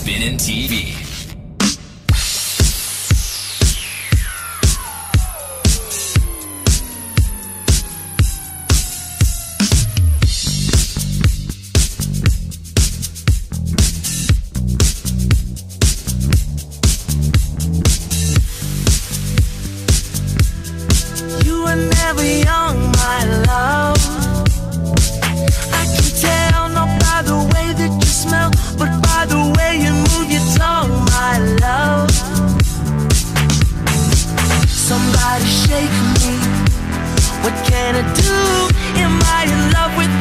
Spinnin' TV. You were never young, my love. I can tell not by the way that you smell, but by the way you move your tongue, my love. Somebody shake me. What can I do? Am I in love with